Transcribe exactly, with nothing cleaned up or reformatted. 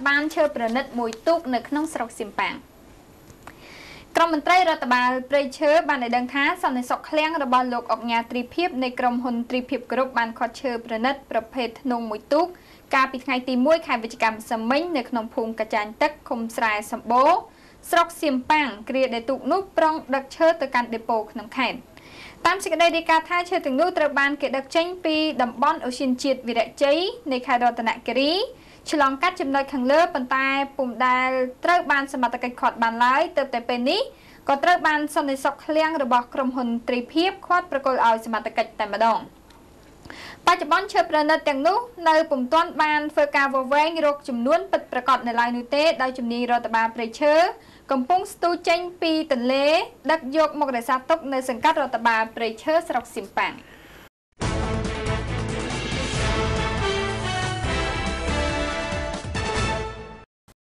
បានឈើប្រណិតមួយទូកនៅក្នុងស្រុកសៀមប៉ាងក្រុមមន្ត្រីរដ្ឋបាលព្រៃឈើបានឲ្យដឹងថាសន្តិសុខឃ្លាំងរបស់លោកអុកញ៉ាទ្រីភិបនៃក្រុមហ៊ុនទ្រីភិបគ្រប់បានខាត់ឈើប្រណិតប្រភេទធ្នង់មួយទូកកាលពីថ្ងៃទីមួយខែវិច្ឆិកាសមិញនៅក្នុងភូមិកាចាញ់ទឹកឃុំស្រែសម្បូរស្រុកសៀមប៉ាងគ្រាដែលទូកនោះប្រុងដឹកឈើទៅកាន់ដេប៉ូក្នុងខេត្តតាមសេចក្តីរាយការណ៍ថាឈើទាំងនោះត្រូវបានគេដឹកចេញពីតំបន់អូសៀនជាតិវីរៈជ័យនៃខេត្តរតនគិរីឆ្លងកាត់ចំណុចខាងលើប៉ុន្តែពុំដែលត្រូវបានសមត្ថកិច្ចឃាត់បានឡើយទើបតែពេលនេះក៏ត្រូវបានសន្តិសុខឃ្លាំងរបស់ក្រុមហ៊ុនទ្រីភិបឃាត់ប្រគល់ឲ្យសមត្ថកិច្ចតែម្ដងបច្ចុប្បន្នឈើប្រណិតទាំងនោះនៅពុំទាន់បានធ្វើការវវែងរកចំនួនពិតប្រាកដនៅឡើយនោះទេដោយជំនាញរដ្ឋបាលព្រៃឈើកំពុងស្ទូចចេញពីទន្លេដឹកយកមករក្សាទុកនៅសង្កាត់រដ្ឋបាលព្រៃឈើស្រុកសៀមប៉ាង